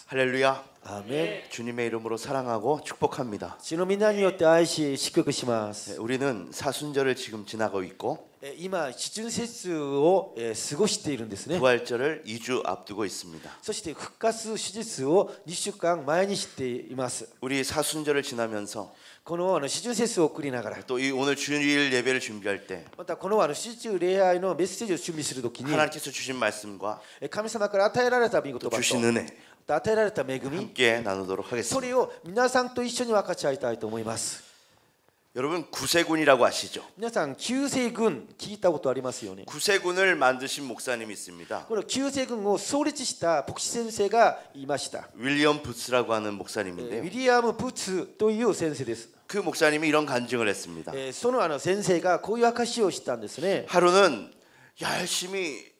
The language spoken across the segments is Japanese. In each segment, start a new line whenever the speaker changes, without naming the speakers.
할렐루야.
아멘.
주님의 이름으로 사랑하고 축복합니다.
主の皆によって愛し祝福しま
네,
す。
우리는 사순절을 지금 지나고 있고
今、四旬節を過ごしているんですね。
부활절을 2주 앞두고 있습니다.
そして復活手術を2週間前にしています。
우리 사순절을 지나면서
この四旬節を送りながら、
또 이 오늘 주일 예배를 준비할 때
またこの四旬礼拝のメッセージを準備するときに、
하나님께서 주신 말씀과
神様から与えられた御言葉
또
と
주신 은혜
与えられた恵み、
함께 나누도록
そ
하겠습니다.
れを皆さんと一緒に分かち合いたいと思います。
여러분 구세군이라고 아시죠?
皆さん、救世軍聞いたことありますよね。
구세군을 만드신 목사님이 있습니다.
この救世軍を創立した牧師先生がいました。
윌리엄 부츠라고 하는
ウ
목사님인데요.
ィリアム・プツという先生です。
그 목사님이 이런 간증을 했습니다.
その先生がこういう証しをしたんですね。
하루는 열심히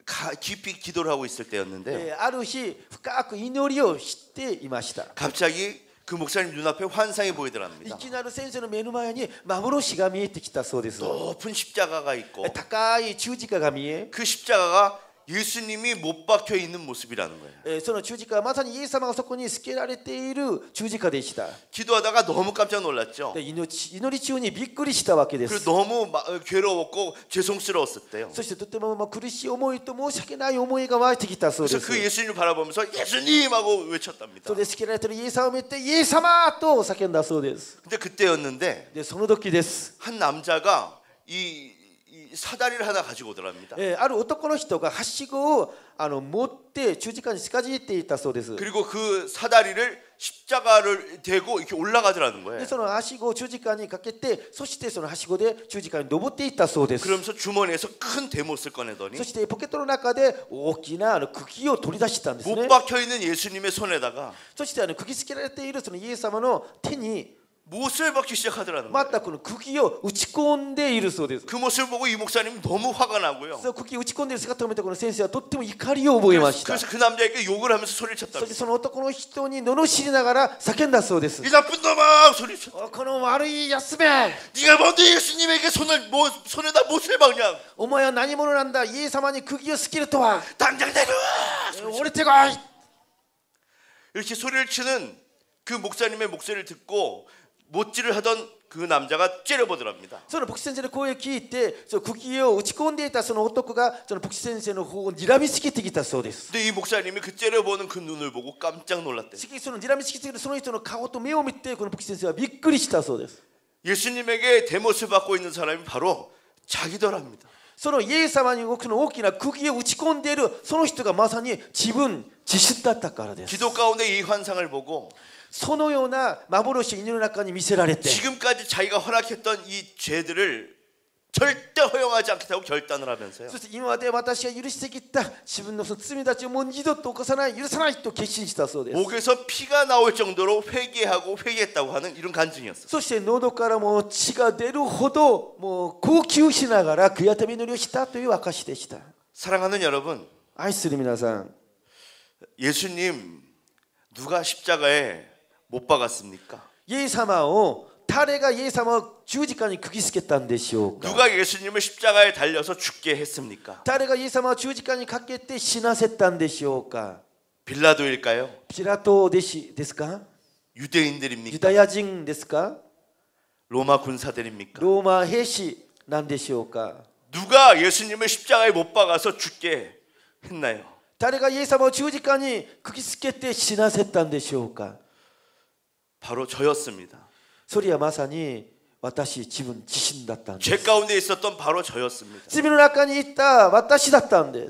깊이 기도를 하고 있을 때였는데요.
ある日、深く祈りをしていました。
갑자기 그 목사님 눈앞에 환상이
い
보이더랍니다.
きなり先生の目の前に幻が見えてきたそうです。
높은 십자가가 있고
高い十字架が見え、
그 십자가가 예수님이 못 박혀 있는 모습이라는 거예요.
その十字架はまさにイエス様がそこにつけられている十字架でした。
기도하다가 너무 깜짝 놀랐죠.
で祈り中にびっくりしたわけで
그리고
す。
너무 괴로웠고 죄송스러웠었대요.
そしてとても苦しい思いと申し訳ない思いが湧いてきたそうで
그래서
す。
그 예수님을 바라보면서 예수님 하고 외쳤답니다.
それでつけられているイエス様を見てイエス様と叫んだそうです。
근데 그때였는데
でその時です。
한 남자가 이 사다리를 하나 가지고 오더랍니다.
ある男の人がはしごを持って十字架に近づいていたそうです。
그리고 그 사다리를 십자가를 대고 이렇게 올라가더라는
で
거예요.
そのはしごを十字架にかけて、そしてそのはしごで十字架に登っていったそうです。
그러면서 주머니에서 큰 대못을 꺼내더니
そしてポケットの中で大きな茎を取り出したんですね
못 。 박혀 있는 예수님의 손에다가
そして釘付けられているそのイエス様の手に
못을 박기 시작하더라는
ま
거예요.
たこの茎を打ち込んでいるそうです。
그 모습을 보고 이 목사님이 너무 화가 나고요.
その茎を打ち込んでいる姿を見たこの先生はとっても怒りを覚えました。
그래서 그 남자에게 욕을 하면서 소리를
そして
쳤답니다.
その男の人に罵りながら叫んだそうです。
이 나쁜 놈아! 소리를 쳤다.
この悪いやつめ、
네가 뭔데 예수님에게 손에다 못을 박냐?
お前は何者なんだ。イエス様に釘をつけるとは。
당장 내려와!
降りてこい。
이렇게 소리를 치는 그 목사님의 목소리를 듣고 못질을 하던 그 남자가 째려보더랍니다.
その牧師先生の声を聞いて、その釘を打ち込んでいたその男がその牧師先生の方を睨みつけてきたそうです。
근데 이 목사님이 그 째려보는 그 눈을 보고 깜짝 놀랐대요.
しかしその睨みつけているその人の顔と目を見て、この牧師先生はびっくりしたそうです。
예수님에게 대못을 받고 있는 사람이 바로 자기더랍니다.
そのイエス様にこの大きな釘を打ち込んでいるその人がまさに自身だったからです。
기도 가운데 이 환상을 보고
そのような幻を祈りの中に見せられて、
지금까지 자기가 허락했던 이 죄들을 절대 허용하지 않겠다고 결단을 하면서요.
そして今まで私が許してきた自分のその罪たちをもう二度と犯さない、許さないと決心したそうです。
목에서 피가 나올 정도로 회개하고 회개했다고 하는 이런 간증이었어요.
そして喉からも血が出るほどもう号泣しながら悔やたみ祈りをしたという証でした。
사랑하는 여러분,
愛する皆さん、
예수님 누가 십자가에 못 박았습니까?
イエス様を誰がイエス様を十字架に釘付けたんでしょうか。
누가 예수님을 십자가에 달려서 죽게 했습니까?
誰がイエス様を十字架にかけて死なせたんでしょうか。
빌라도일까요?
ピラトですか。
유대인들입니까?
ユダヤ人ですか。
로마 군사들입니까?
ローマ兵士なんでしょうか。
누가 예수님을 십자가에 못 박아서 죽게 했나요?
誰がイエス様を十字架に釘付けて死なせたんでしょうか。
바로 저였습니다.
それはまさに私自身だったんです。
죄 가운데 있었던 바로 저였습니다.
罪の中にいた私だったんです。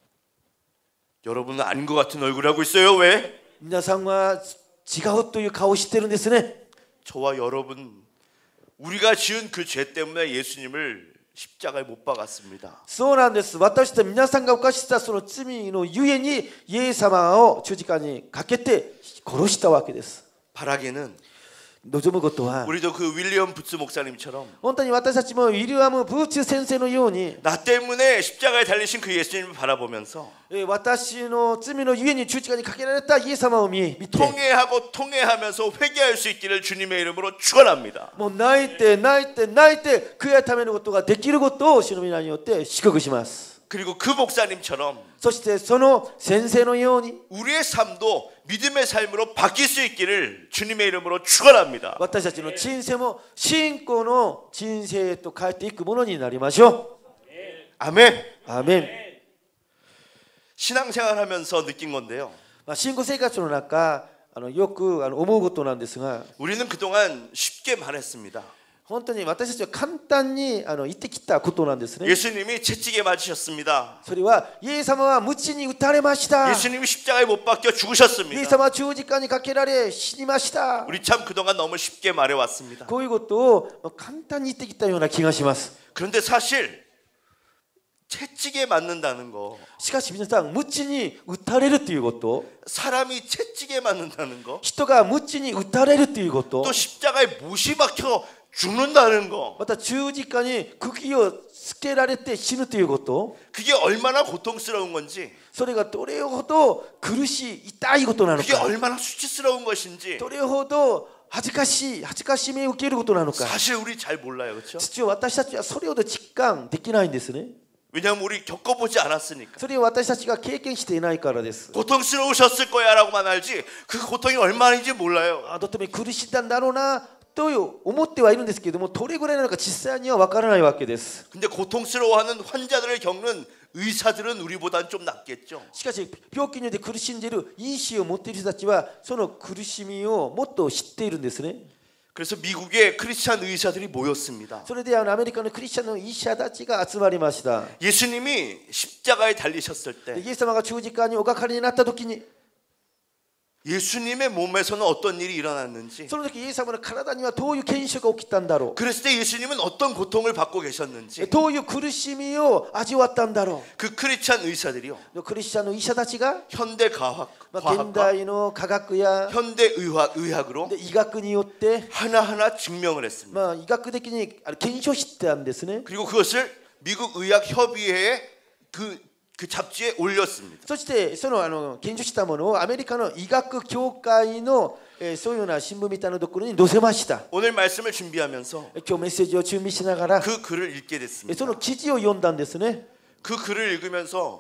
여러분은 아닌 것 같은 얼굴 하고 있어요. 왜?
皆さんは違うという顔をしてるんですね。
저와 여러분, 우리가 지은 그 죄 때문에 예수님을 십자가에 못 박았습니다.
そうなんです。私たち皆さんが犯したその罪のゆえにイエス様を十字架にかけて殺したわけです。
바라기는
望むことは
우리도 그 윌리엄 부츠 목사님처럼
本当に私たちもウィリアム・ブーツ先生のように
나 때문에 십자가에 달리신 그 예수님을 바라보면서
私の罪のゆえに十字架にかけられたイエス様を見て
통회하고 통회하면서 회개할 수 있기를 주님의 이름으로 축원합니다.
もう泣いて悔いためることができることを主の皆によって祝福します。
그리고 그 목사님처럼
そしてその先生のように
우리의 삶도 믿음의 삶으로 바뀔 수 있기를 주님의 이름으로 축원합니다.
私たちの人生も信仰の人生へと変えていくものになりましょ
아멘.
う。アーメン。
신앙생활하면서 느낀 건데요.
信仰生活の中よく思うことなんですが
우리는 그동안 쉽게 말했습니다.
本当に私たちは簡単に言ってきたことなんですね。
예수님이 채찍에 맞으셨습니다.
それはイエス様は鞭に打たれました。
예수님이 십자가에 못 박혀
イエス
죽으셨습니다.
様は十字架にかけられ死にました。
우리 참 그동안 너무 쉽게 말해왔습니다.
こういうことを簡単に言ってきたような気がします。
그런데 사실 채찍에 맞는다는 거,
しかし皆さん、鞭に打たれるということ、
사람이 채찍에 맞는다는 거,
人が鞭に打たれるということ、
또 십자가에 못이 박혀 죽는다는 거,
また十字架に釘をつけられて死ぬということ、
그게 얼마나 고통스러운 건지,
それがどれほど苦しい痛いことなの
그게
か、
얼마나 수치스러운 것인지
どれほど恥ずかしめを受けることなのか、
사실 우리 잘 몰라요, 그렇죠?
実は私たちはそれほど実感できないんですね。
왜냐하면 우리 겪어보지 않았으니까.
それを私たちが経験していないからです。
고통스러우셨을 거야라고만 알지 그 고통이 얼마인지 몰라요.
とても苦しんだんだろうなと思ってはいるんですけれども、どれぐらいなのか実際には分からないわけです。
근데 고통스러워하는 환자들을 겪는 의사들은 우리보단 좀 낫겠죠.
しかし病気によって苦しんでいる医師を持っている人たちはその苦しみをもっと知っているんですね。
그래서 미국의 크리스찬 의사들이 모였습니다.
それでアメリカのクリスチャンの医者たちが集まりました。
예수님이 십자가에 달리셨을 때
イエス様が十字架におかかりになった時に、
예수님의 몸에서는 어떤 일이 일어났는지,
その時イエス様の体にはどういう現象が起きたんだろ
그랬을 때 예수님은 어떤 고통을 받고
う、
계셨는지
どういう苦しみを味わったんだろ
그 크리스찬 의사들이요
う。クリスチャンの医者たちが、
현대 과학,
現
과학과
代の科学や
현대 의학으로
医学によって、
하나하나 증명을 했습니다.
医学的に検証したんですね。
그리고 그것을 미국 의학 협의회의 그 잡지에 올렸습니다.
そしてその検証したものをアメリカの医学協会のそういうような新聞みたいなところに載せました。
오늘 말씀을 준비하면서
今日メッセージを準備しながら
그 글을 읽게 됐습니다.
その記事を読んだんですね。
그 글을 읽으면서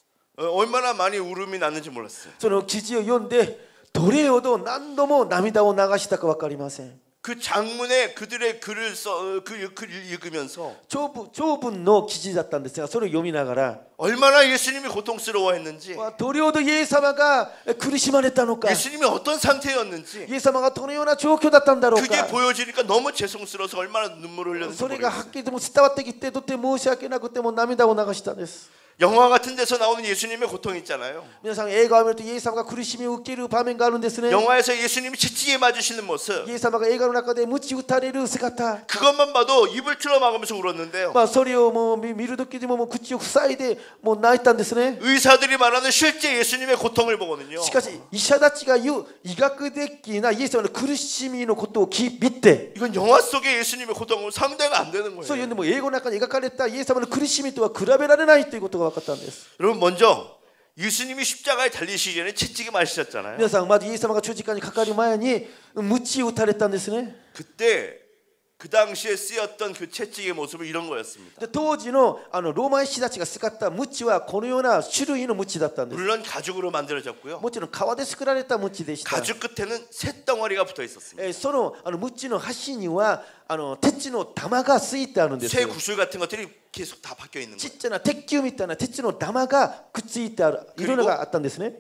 얼마나 많이 울음이 났는지 몰랐어요.
その記事を読んでどれほど何度も涙を流したか分かりません。
그 장문에 그들의 글을 그 글을 읽으면서
長文の記事だったんですが、それを読みながら
얼마나 예수님이 고통스러워했는지,
どれほどイエス様が苦しまれたのか、
예수님이 어떤 상태였는지
イエス様がどのような状況だったんだろう
그게
か、
보여지니까 너무 죄송스러워서 얼마나 눈물을 흘렸는지
それがは
모르겠어요.
っきりとも伝わってきて、とても申し訳なくても涙を流したんです。
영화 같은 데서 나오는 예수님의 고통 있잖아요.
皆さん映画を見るとイエス様が苦しみを受ける場面があるんですね。
영화에서 예수님이 채찍에 맞으시는 모습,
イエス様が映画の中で鞭打たれる姿、
그것만 봐도 입을 틀어막으면서 울었는데요.
それをもう見る時でも口を塞いでもう泣いたんですね。
의사들이 말하는 실제 예수님의 고통을 보거든요.
しかし医者たちが言う医学的なイエス様の苦しみのことを見て、
이건 영화 속의 예수님의 고통은 상대가 안 되는
そういう
거예요.
でも英語の中に描かれたイエス様の苦しみとは比べられないということが分かったんです。
여러분 먼저 예수님이 십자가에 달리시기 전에 채찍에 맞으셨잖아요.
皆さんまずイエス様が十字架にかかる前に鞭を打たれたんですね。
그때 그 당시에 쓰였던 그 채찍의 모습은 이런 거였습니다.
で当時のローマ医師たちが使った鞭はこのような種類の鞭だったんです。
물론 가죽으로 만들어졌고요.
もちろん革で作られた鞭でした。
가죽 끝에는 쇳덩어리가 붙어 있었습니다.
その鞭の端には鉄の玉がついてあるんです。
새 구슬 같은 것들이 계속 다 박혀 있는
ち
거예요.
っちゃな鉄球みたいな鉄の玉がくっついてある、いろいろがあったんですね。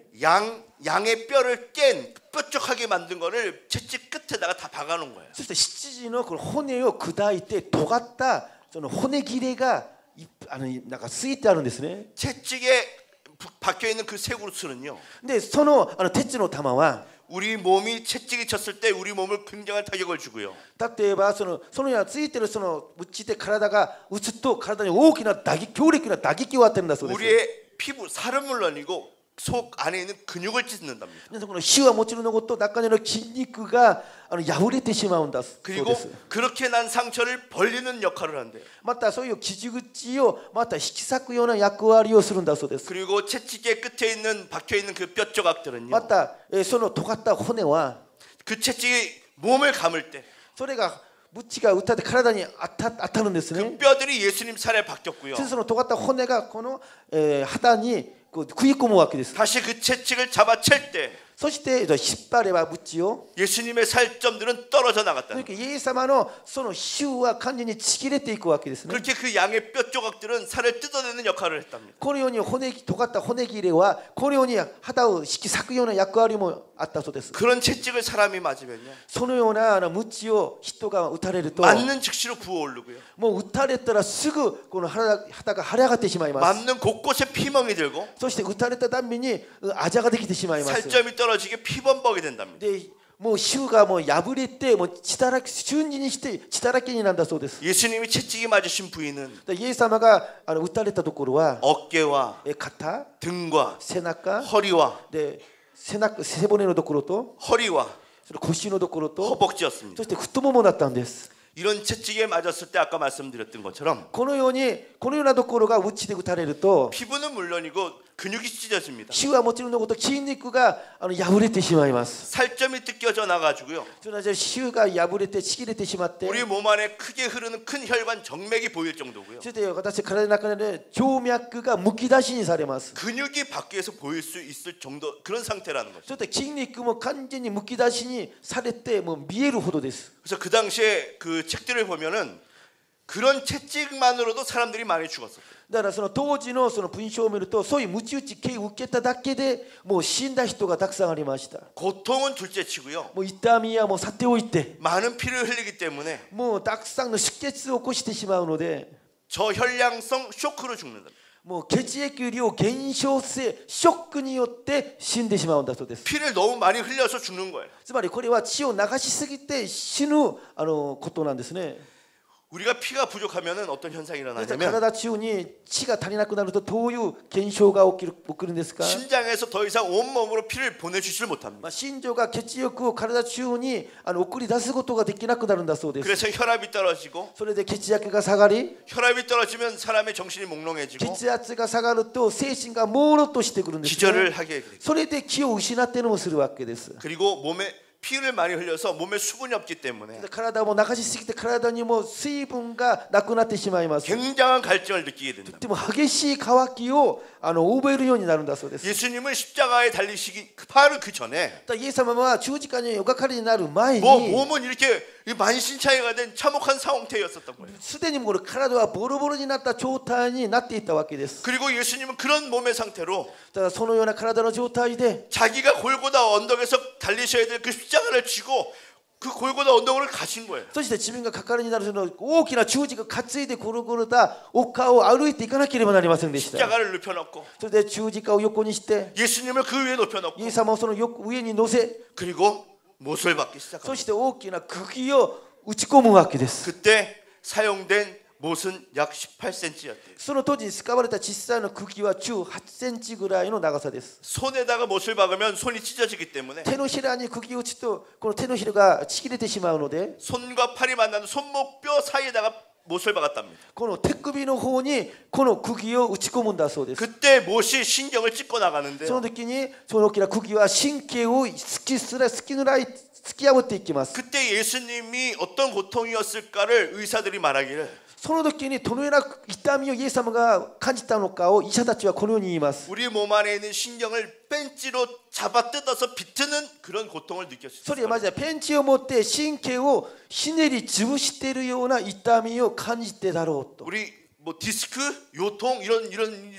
양의 뼈를 깬 뾰족하게 만든 거를 채찍 끝에다가 다 박아놓은 거예요.
そして羊のこの骨を砕いて尖ったその骨切れがなんかついてあるんですね。
채찍에 박혀 있는 그 새 구슬은요.
でその鉄の玉は
우리 몸이 채찍이 쳤을 때 우리 몸을 굉장한 타격을 주고요.
例えばそのようなついてるその鞭で体が打つと体に大きな打撃、強力な打撃を与えるんだそうです。
우리의 피부, 살은 물론이고 속 안에 있는 근육을 찢는답니다.
皆さんこの皮はもちろんのこと中にある筋肉が破れてしまうんだそうで
그리고
す。
그렇게 난 상처를 벌리는 역할을 한대요.
またそういう傷口をまた引き裂くような役割をするんだそうです。
그리고 채찍의 끝에 있는 박혀 있는 그 뼈 조각들은요.
またその尖った骨は
그 채찍이 몸을 감을 때
それが鞭が打たれて体に当たるんですね。
그 뼈들이 예수님 살에 박혔고요.
その尖った骨がこの肌にこう食い込むわけです。
다시 그 채찍을 잡아챌 때
そして引っ張れば鞭を
예수님의 살점들은 떨어져
と
나갔다.
いうかイエス様のその皮膚は完全にちぎれていくわけですね。
그렇게 그 양의 뼈 조각들은 살을 뜯어내는 역할을 했답니다.
このように尖った骨切れはこのように肌を引き裂くような役割もあったそうです。
그런 채찍을 사람이 맞으면요,
そのような鞭を人が打たれると
맞는 즉시로 부어오르고요,
もう打たれたらすぐこの肌が腫れ上がってしまいます。
맞는 곳곳에 피멍이 들고
そして打たれたたびにあざができてしまいます。
살점이 떨어지게 피범벅이 된답니다.
でもう皮膚がもう破れてもう血だらけ瞬時にして血だらけになるんだそうです。
예수님이 채찍이 맞으신 부위는
イエス様が打たれたところは
어깨와
肩、
등과
背中
허리와
で背骨のところと
허리와
その腰のところと
허벅지였습니다.
そして太ももだったんです。
이런 채찍에 맞았을 때 아까 말씀드렸던 것처럼
このようなところが鞭で打たれると
피부는 물론이고 근육이 찢어집니다.
皮膚はもちろんのこと筋肉が破れてしまいます。
살점이 뜯겨져 나가지고요,
それは皮膚が破れてちぎれてしまって
우리 몸 안에 크게 흐르는 큰 혈관 정맥이 보일 정도고요,
そして私体の中で静脈がむき出しにされます。
근육이 밖에서 보일 수 있을 정도 그런 상태라는 거죠.
そして筋肉も完全にむき出しにされてもう見えるほどです。
그래서 그 당시에 그 책들을 보면은 그런 채찍만으로도 사람들이 많이 죽었어요.
だからその当時のその文章を見るとそういう鞭打ち刑を受けただけでもう死んだ人がたくさんありました。
고통은 둘째치고요,
もう痛みはもう去っておいて
많은 피를 흘리기 때문에
もうたくさんの出血を起こしてしまうので
저혈량성 쇼크로 죽는다.
もう血液量減少性ショックによって死んでしまうんだそうです。
피를 너무 많이 흘려서 죽는 거예요.
つまりこれは血を流しすぎて死ぬことなんですね。
우리가 피가 부족하면은 어떤 현상이
体
일어나냐면
中に血が足りなくなるとどういう現象が起きるんですか。
심장에서 더 이상 온몸으로 피를 보내주질 못합니다.
心臓が血液を体中に送り出すことができなくなるんだそうです。
그래서 혈압이 떨어지고
それで血液が下がり
혈압이 떨어지면 사람의 정신이 몽롱해지고
血圧が下がると精神が朦朧としてくるんです、ね。
기절을 하게 됩니다.
それで気を失ってのもするわけです。
그리고 몸에 피를 많이 흘려서 몸에 수분이 없기 때문에
体も流しすぎて体にも水分がなくなってしまいます。
굉장한 갈증을 느끼게 된다.
でも激しい渇きを覚えるようになるんだそうです。
예수님은 십자가에 달리시기 바로 그 전에
イエス様は十字架におかかりになる前に
몸은 이렇게 만신창이가 된 참혹한 상태였었던 거예요.
すでにもう体はボロボロになった状態になっていたわけです。
그리고 예수님은 그런 몸의 상태로
だからそのような体の状態で
자기가 골고다 언덕에서 달리셔야 될 그 십자가를 쥐고 그 골고다 언덕을 가신 거예요.
そして自分がかかりになるその大きな十字架を担いでゴロゴロだ丘を歩いていかなければなりませんでした。
십자가를 눕혀놓고
それで十字架を横にして
예수님을 그 위에 높여놓고
イエス様をその上に乗せ
그리고 못을 받기
そ
시작합니다.
して大きな釘を打ち込むわけです。
그때 사용된 못은 약 18cm였대요.
その当時に使われた小さいの釘は18センチぐらいの長さです。
손에다가 못을 박으면 손이 찢어지기 때문에
手のひらに釘を打つとこの手のひらがちぎれてしまうので
손과 팔이 만나는 손목뼈 사이에다가 못을 박았답니다.
この手首の方にこの釘を打ち込むんだそうです。
그때 못이 신경을 찢고
その
나가는데요.
時にその大きな釘は神経を突き破っていきます。
그때 예수님이 어떤 고통이었을까를 의사들이 말하기를
その時にどのような痛みをイエス様が感じたのかを医者たちはこのように言います。
우리 몸 안에 있는 신경을 벤치로 잡아 뜯어서 비트는 그런 고통을
それはま
느꼈어요.
ずはペンチを持って神経をひねり潰しているような痛みを感じてだろうと。
우리 뭐 디스크, 요통 이런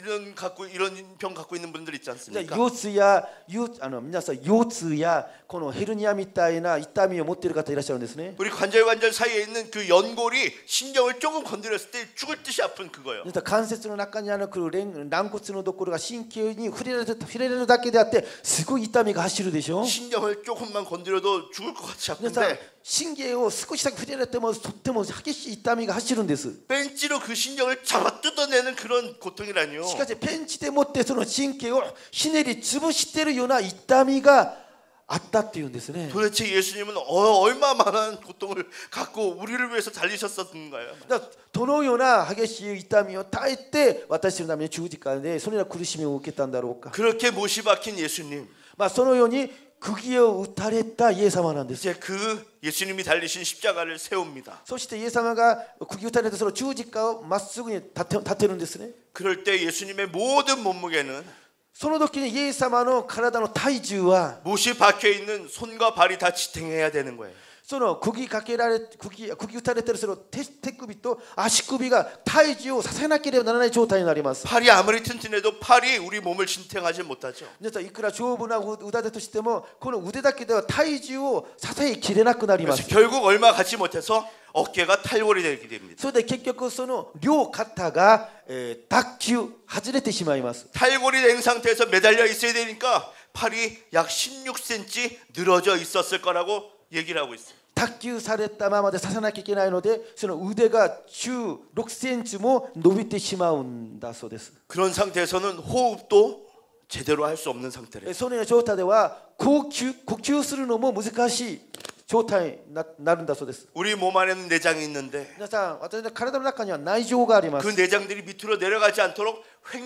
병 갖고 있는 분들 있지 않습니까?
腰痛や皆さん腰痛やこのヘルニアみたいな痛みを持っている方いらっしゃるんですね。
우리 관절 사이에 있는 그 연골이 신경을 조금 건드렸을 때 죽을 듯이 아픈 그거요.
関節の中にある軟骨のところが神経に触れられるだけであってすごい痛みが走るでしょ。
신경을 조금만 건드려도 죽을 것 같이
皆さん
아픈데
神経を少しだけ触れられてもとっても激しい痛みが走るんです。
벤치로 그 신경을 잡아 뜯어내는 그런 고통이라니요.
しかしペンチで持ってその神経をひねり潰しているような痛みがあったっていうんですね。
도대체 예수님은 얼마만한 고통을 갖고 우리를 위해서 달리셨었는가요?
だからどのような激しい痛みを耐えて私のために十字架でそのような苦しみを受けたんだろうか。
그렇게 못이 박힌 예수님,
そのように釘を打たれたイエス様なんです。
이제 그 예수님이 달리신 십자가를 세웁니다.
そしてイエス様が釘打たれたその十字架をまっすぐに立てるんですね。
그럴 때 예수님의 모든 몸무게는
その時にイエス様の体の体重は
못이 박혀 있는 손과 발이 다 지탱해야 되는 거예요.
その釘かけられ釘打たれてるその手首と足首が体重を支えなければならない状態になります。
팔이 아무리 튼튼해도 팔이 우리 몸을 지탱하지 못하죠.
皆さんいくら丈夫な腕だとしてもこの腕だけでは体重を支えきれなくなりま
그래서
す。
결국 얼마 갖지 못해서 어깨가 탈골이 되게 됩니다.
それで結局その両肩が脱臼外れてしまいます。
탈골이 된 상태에서 매달려 있어야 되니까 팔이 약 16cm 늘어져 있었을 거라고 얘기를 하고 있어요.
脱臼されたままでさせなきゃいけないのでその腕が16センチも伸びてしまうんだそうです。
그런 상태에서는 호흡도 제대로 할 수 없는 상태래요.
そのような状態では呼吸するのも難しい状態になるんだそうです。
우리 몸 안에는 내장이 있는데
皆さん私の体の中には内臓がありま
그
す。
내장들이 밑으로 내려가지 않도록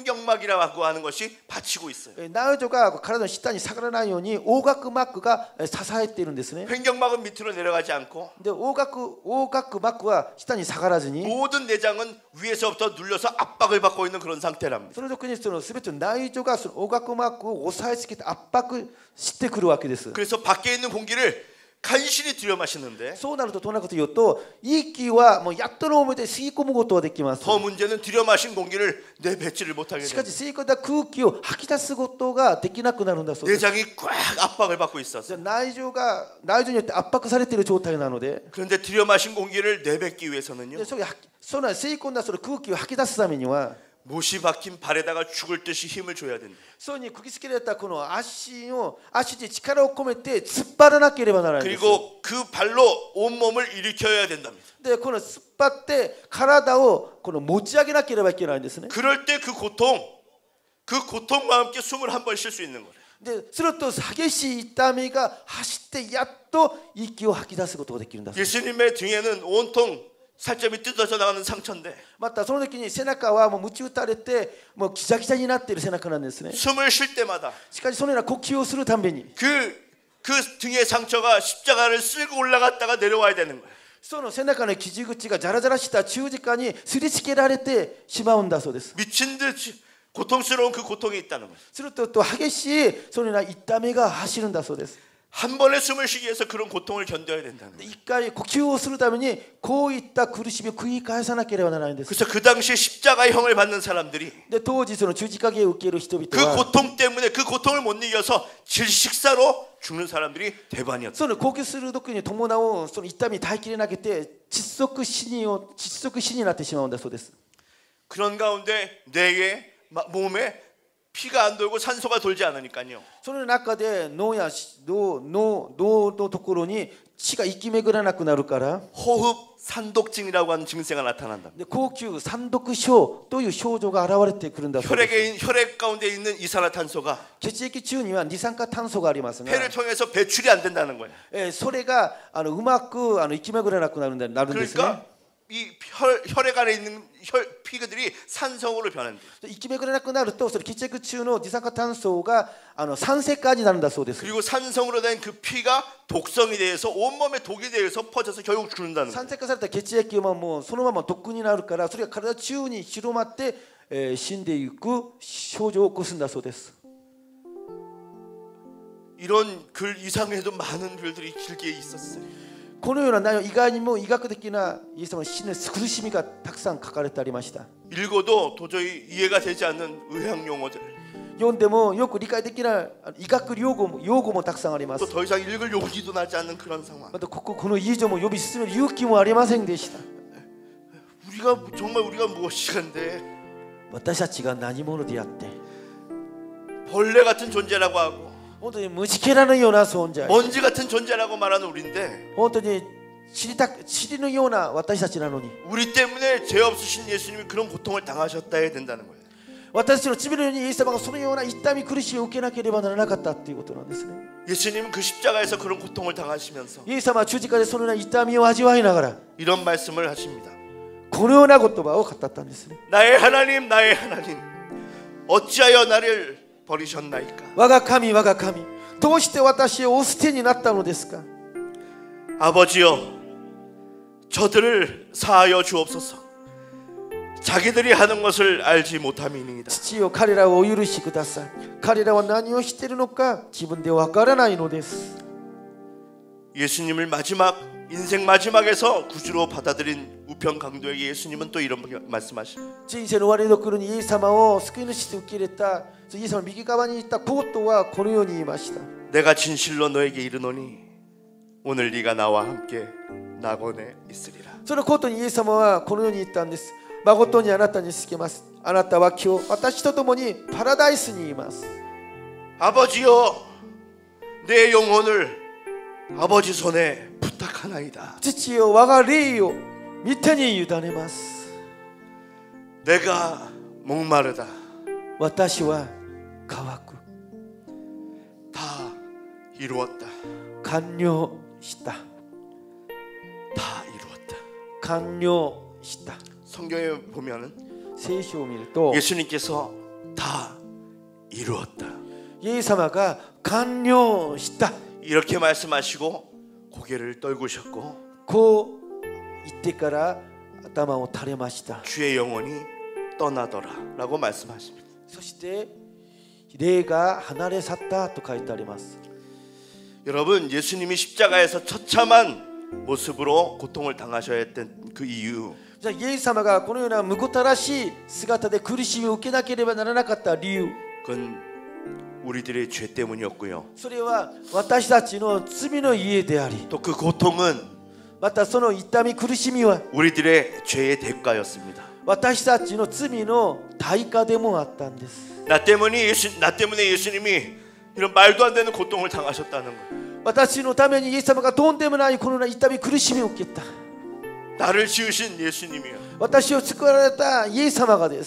횡격막이라고 하는 것이 받치고 있어요.
内臓が体の下に下がらないように横隔膜が支えているんですね。
횡격막은 밑으로 내려가지 않고
で横隔膜は下に下がらずに
모든 내장은 위에서부터 눌려서 압박을 받고 있는 그런 상태랍니다.
その時にその全ての内臓がその横隔膜を押さえつけて圧迫してくるわけです。
그래서 밖에 있는 공기를 간신히 들여 마시는데
そうなるとどんなこと言うと息はもうやっとの思いで吸い込むことができます。
더 문제는 들여 마신 공기를 내뱉지를 못하게
しかし
됩니다.
吸い込んだ空気を吐き出すことができなくなるんだそうです。
내장이 꽉 압박을 받고 있었어요.
内臓によって圧迫されている状態なので
그런데 들여 마신 공기를 내뱉기 위해서는요.
でその吸い込んだその空気を吐き出すためには
못이 박힌 발에다가 죽을 듯이 힘을 줘야 된다.
そうに釘付けられたこの足に力を込めて突っ張らなければならないんです。
그리고 그 발로 온 몸을 일으켜야 된답니다.
でこの突っ張って体をこの持ち上げなければいけないんですね。
그럴 때 그 고통과 함께 숨을 한 번 쉴 수 있는 거예요.
ですると激しい痛みが走ってやっと息を吐き出すことができるんだそうです。
예수님의 등에는 온통 살점이 뜯어져 나가는 상처인데
またその時に背中はもう鞭打たれてもうギザギザになっている背中なんですね。
숨을 쉴 때마다
しかしそのような呼吸をするたびに
그 등의 상처가 십자가를 쓸고 올라갔다가 내려와야 되는 거예요.
その背中の傷口がザラザラした十字架にすりつけられてしまうんだそうです。
미친 듯 고통스러운 그 고통이 있다는 거예요.
すると激しいそのような痛みが走るんだそうです。
한 번에 숨을 쉬기 위해서 그런 고통을 견뎌야 된다는 거예요.
一回呼吸をするためにこういった苦しみを繰り返さなければならないんです。
그래서 그 당시에 십자가의 형을 받는 사람들이
で当時その十字架刑を受ける人々
그
は
고통 때문에 그 고통을 못 이겨서 질식사로 죽는 사람들이 대반이었어요.
その呼吸する時に伴うその痛みに耐えきれなくて窒息死になってしまうんだそうです。
그런 가운데 뇌에 몸에 피가 안 돌고 산소가 돌지 않으니까요.
その中で脳のところに血が行き巡らなくなるから
호흡 산독증이라고 하는 증세가 나타난다.
で呼吸三毒症という症状が現れてくるんだそうです。
혈액 가운데 있는 이산화탄소가
血液中には二酸化炭素がありますが
폐를 통해서 배출이 안 된다는 거예요.
それがうまく行き巡らなくなるんですね。
그러니까 이 혈액 안에 있는 피들이 산성으로 변한다.
行き巡らなくなるとそれ血液中の二酸化炭素が酸性化になるんだそうです。
그리고 산성으로 된 그 피가 독성이 돼서 온몸에 독이 돼서 퍼져서 결국 죽는다는 거예요.
酸性化された血液はもうそのまま毒になるからそれが体中に広まって、死んでいく症状を起こすんだそうです。
이런 글 이상에도 많은 글들이 길게 있었어요.
このような内容以外にも医学的なイエス様の死の苦しみがたくさん書かれてありました。
읽어도 도저히 이해가 되지 않는 의학 용어들.
読んでもよく理解できない医学用語もたくさんあります。
또 더 이상 읽을 용기도 나지 않는 그런 상황.
またこの以上も呼び進める勇気もありませんでした。
우리가 무엇이간데
私たちが何者であって
벌레 같은 존재라고 하고
本当に虫けらのような存在
먼지 같은 존재라고 말하는 우리인데
本当に塵のような私たちなのに
우리 때문에 죄 없으신 예수님이 그런 고통을 당하셨다 해야 된다는 거예요.
私たちの罪のようにイエス様がそのような痛み苦しみを受けなければならなかったということなんですね。
예수님은 그 십자가에서 그런 고통을 당하시면서
イエス様は十字架でそのような痛みを味わいながら
이런 말씀을 하십니다.
このような言葉を語ったんですね。
나의 하나님 어찌하여 나를 버리셨나이까.
我が神どうして私をお捨てになったのですか。
아버지여, 저들을 사하여 주옵소서. 자기들이 하는 것을 알지 못함이니이다.
父よ、彼らをお許しください。彼らは何をしているのか自分でわからないのです。
예수님을 인생 마지막에서 구주로 받아들인 우편 강도에게 예수님은 또 이런 말씀하십니다.
人生の終わりの頃にイエス様を救い主と受け入れたイエス様の右側にいたコートはこのように言いました。
내가 진실로 너에게 이르노니 오늘 네가 나와 함께 낙원에 있으리라.
そのコートにイエス様はこのように言ったんです。誠にあなたにつけます。あなたは今日私と共にパラダイスにいます。
아버지여, 내 영혼을 아버지 손에 부탁하나이다.
父よ、我が霊を御手に委ねます。
내가 목마르다.
私は乾く。
다 이루었다.
完了した。
다 이루었다.
完了した。
성경에 보면은
聖書を見ると
예수님께서 다 이루었다.
イエス様が完了した
이렇게 말씀하시고 고개를 떨구셨고
こう言ってから頭を垂れました。
주의 영혼이 떠나더라라고 말씀하십니다.
そして霊が離れ去ったと書いてあります。
여러분, 예수님이 십자가에서 처참한 모습으로 고통을 당하셔야 했던 그 이유,
じゃあイエス様がこのようなむごたらしい姿で苦しみを受けなければならなかった理由、
그건 우리들의 죄 때문이었고요.
それは私たちの罪の家であり、
또 그 고통은
またその痛み苦しみは
우리들의 죄의 대가였습니다.
私たちの罪の対価でもあったんです。
나 때문에 예수님이 이런 말도 안 되는 고통을 당하셨다는 거예요.
私のためにイエス様がとんでもないこのような痛み苦しみを受けた。
나를 지으신 예수님이요.
私を作られたイエス様がです。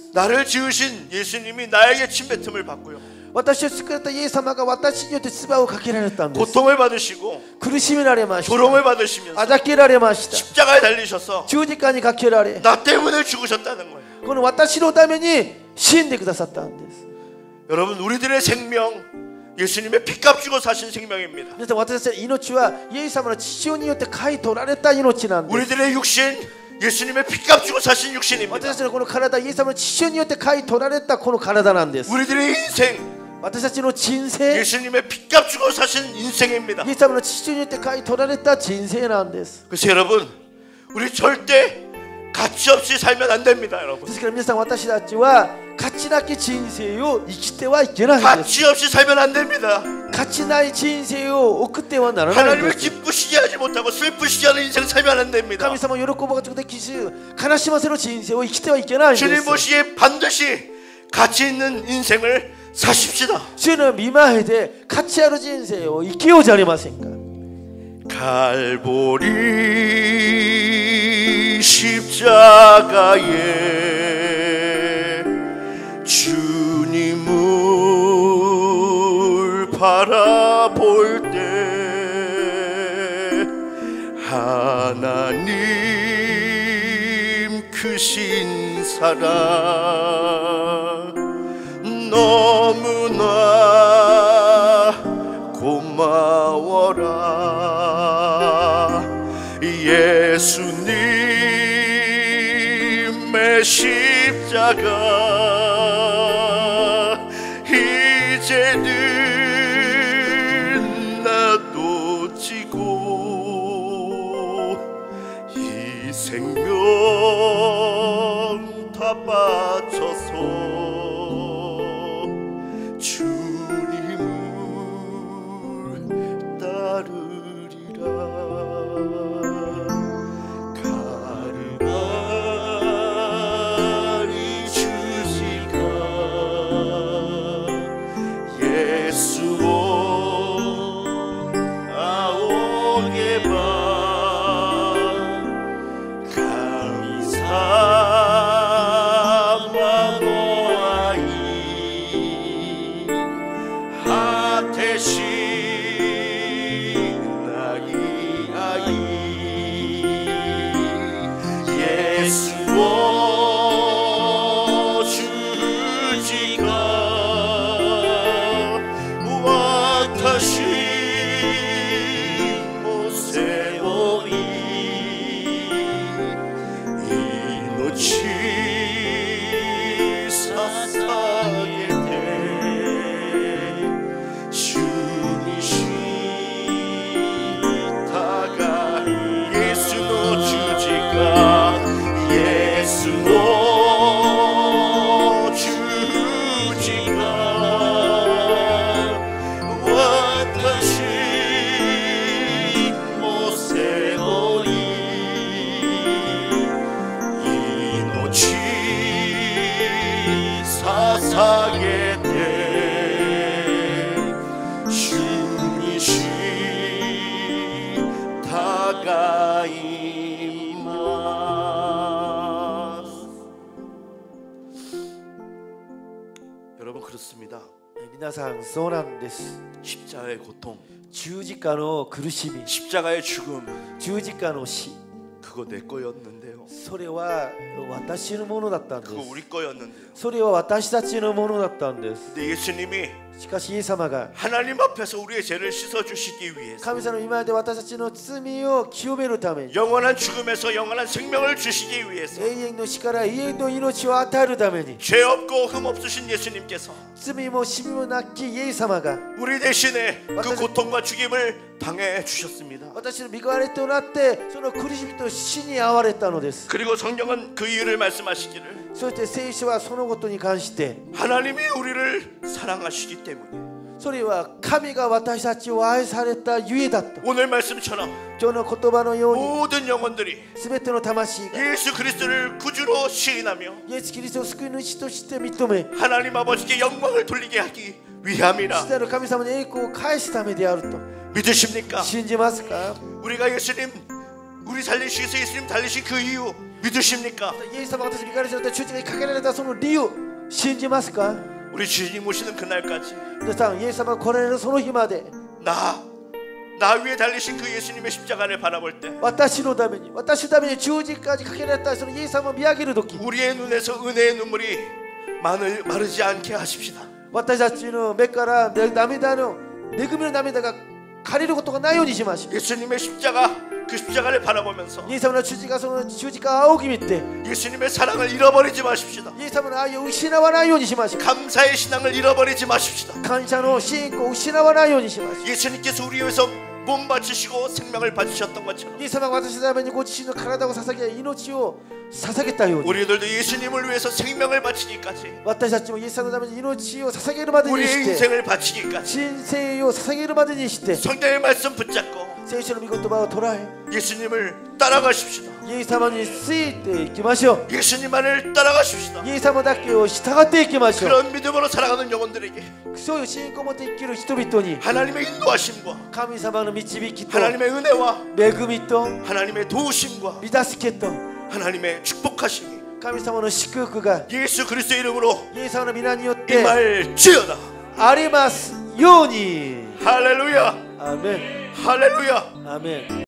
나를 지으신 예수님이 나에게 침뱉음을 받고요.
私を作られたイエス様が私によって唾をかけられたんです。
고통을 받으시고
苦しめられました。
조롱을 받으시면서
あざけられました。
십자가에 달리셔서
十字架にかけられ、
나 때문에 죽으셨다는 거예요.
この私のために死んでくださったんです。
여러분, 우리들의 생명, 예수님의 피값 주고 사신 생명입니다.
皆さん、私たちの命はイエス様の血潮によって買い取られた命なんです。
우리들의 육신, 예수님의 피값 주고 사신 육신입니다.
私たちのこの体、イエス様の血潮によって買い取られたこの体なんです。
우리들의 인생,
私たちの人生、
예수님의 피값 주고 사신 인생입니다.
イエス様の血潮によって買い取られた人生なんです。
그래서 여러분, 우리 절대 가치 없이 살면 안 됩니다, 여러분.
ですから皆さん、私たちは価値なき人生を生きてはいけないんです。
가치 없이 살면 안 됩니다.
価値ない人生を送ってはならないんで
하나님을
す。
기쁘시게 하지 못하고 슬프시게 하는 인생 살면 안 됩니다.
神様を喜ぶことができず、悲しませる人生を生きてはいけないんです。
주님 보시기에 반드시 가치 있는 인생을 사십시다.
主の御前で価値ある人生を生きようじゃありませんか。
갈보리 십자가에 주님을 바라볼 때 하나님 크신 사랑 너무나 고마워라. 예수님의 십자가 이제는 나도 지고 이 생명 다 바쳐서 주님을 따르리라. 가르마리 주신
皆さんそうなんです。
십자가의 고통,
十字架の苦しみ、
십자가의 죽음,
十字架の死、
그거 내 거였는데요.
それは私のものだったんで
그거
す。
우리 거였는데요.
それは私たちのものだったんです。
근데 예수님이
しかしイエス様が
하나님 앞에서 우리의 죄를 씻어 주시기 위해서
神様の今まで私たちの罪を清めるために、
영원한 죽음에서 영원한 생명을 주시기 위해서
永遠の死から永遠の命を与えるために、
죄 없고 흠 없으신 예수님께서
罪も死もなきイエス様が
우리 대신에 그 고통과 죽임을 당해 주셨습니다.
私の身代わりとなってその苦しみと死に遭われたのです。
그리고 성경은 그 이유를 말씀하시기를
そして聖書はそのことに関して、
하나님이 우리를 사랑하시기 때문에
それは神が私たちを愛されたゆえだと。
오늘 말씀처럼
今日の言葉のように
모든 영혼들이
全ての魂が
예수 그리스도를 구주로 시인하며
イエス・キリストを救い主として認め、
하나님 아버지께 영광을 돌리게 하기 위함이라
父なる神様に栄光を返すためであると
믿으십니까?
信じますか？
우리가 예수님 우리 살리시기 위해서 예수님 달리신 그 이유 믿으십니까?
イエス様が私に身代わりされた十字架にかけられたその理由信じますか？
우리 주님 오시는 그날까지
皆さん、イエス様が来られるその日まで
나 위에 달리신 그 예수님의 십자가를 바라볼 때
私のために十字架にかけられたそのイエス様を見上げるとき、
우리의 눈에서 은혜의 눈물이 마르지 않게 하십시다.
私たちの目から涙の恵みの涙が枯れることがないようにしましょう。
예수님의 십자가 그 십자가를 바라보면서
イエス様の十字架、その十字架を仰ぎ見て
예수님의 사랑을 잃어버리지 마십시다.
イエス様の愛を失わないようにしましょう。
감사의 신앙을 잃어버리지 마십시다.
感謝の信仰を失わないようにしましょう。
예수님께서 우리 위해서 몸 바치시고 생명을 바치셨던 것처럼
イエス様が私のためにご自身の体を捧げ、命を捧げたように、
우리들도 예수님을 위해서 생명을 바치기까지
私たちもイエス様のために命を捧げるまでに
우리의
して、
인생을 바치기까지
人生を捧げるまでにして、
성경의 말씀 붙잡고
聖書の御言葉を捉え、
예수님을 따라가십시다.
イエス様についていきましょう。
예수님만을 따라가십시다.
イエス様だけを従っていきましょう。
그런 믿음으로 살아가는 영혼들에게
そういう信仰を持って生きる人々に
하나님의 인도하심과
神様の導きと
하나님의 은혜와
恵みと
하나님의 도우심과
見助けと
하나님의 축복하심이
神様の祝福が
예수 그리스도의 이름으로
イエス様の皆によって
임할지어다.
ありますように。
할렐루야.
アーメン。
할렐루야.
アーメン。